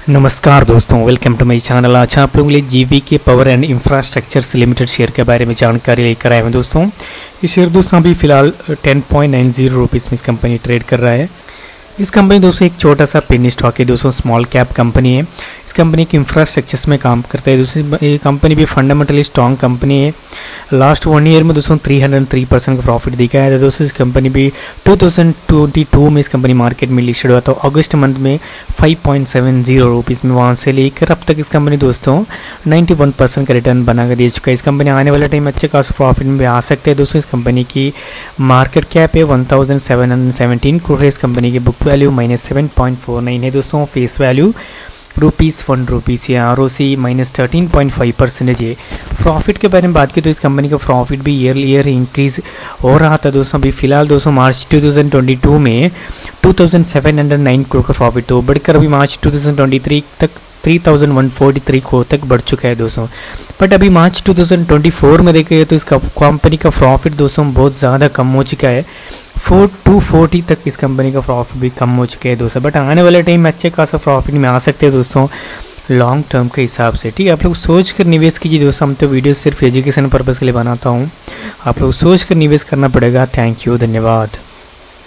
नमस्कार दोस्तों, welcome to my channel. आज आप लोगों के लिए GVK power and infrastructures limited share के बारे में जानकारी लेकर आए हैं दोस्तों। ये शेयर दोस्तों अभी फिलहाल 10.90 रुपीज़ में इस कंपनी ट्रेड कर रहा है। इस कंपनी दोस्तों एक छोटा सा पेनी स्टॉक है दोस्तों, स्मॉल कैप कंपनी है। इस कंपनी के इंफ्रास्ट्रक्चर्स में काम करता है दोस्तों। ये कंपनी भी फंडामेंटली स्ट्रॉन्ग कंपनी है। लास्ट 1 ईयर में दोस्तों 303% का प्रॉफिट दिखाया था दोस्तों। इस कंपनी भी 2022 में इस कंपनी मार्केट में लिस्टेड हुआ था। अगस्त मंथ में 5.70 रुपीज़ में वहाँ से लेकर अब तक इस कंपनी दोस्तों 91% का रिटर्न बना कर दे चुका है। इस कंपनी आने वाले टाइम में अच्छे खास प्रॉफिट में भी आ सकते हैं दोस्तों। इस कंपनी की मार्केट कैप है 1717 करोड़ है। इस कंपनी की बुक वैल्यू -7.49 है दोस्तों। फेस वैल्यू ₹1 या ROC -13.5% है। प्रॉफिट के बारे में बात की तो इस कंपनी का प्रॉफिट भी ईयर इंक्रीज हो रहा था दोस्तों। अभी फिलहाल दोस्तों मार्च 2022 में 2709 करोड़ का प्रॉफिट तो बढ़कर अभी मार्च 2023 तक 3143 करोड़ तक बढ़ चुका है दोस्तों। बट अभी मार्च 2024 में देखें तो इस कंपनी का प्रॉफिट दोस्तों बहुत ज़्यादा कम हो चुका है। 240 तक इस कंपनी का प्रॉफिट भी कम हो चुका है दोस्तों। बट आने वाले टाइम में अच्छे खासा प्रॉफिट में आ सकते हैं दोस्तों लॉन्ग टर्म के हिसाब से। ठीक है, आप लोग सोच कर निवेश कीजिए दोस्तों। हम तो वीडियो सिर्फ एजुकेशन पर्पज़ के लिए बनाता हूँ, आप लोग सोच कर निवेश करना पड़ेगा। थैंक यू, धन्यवाद।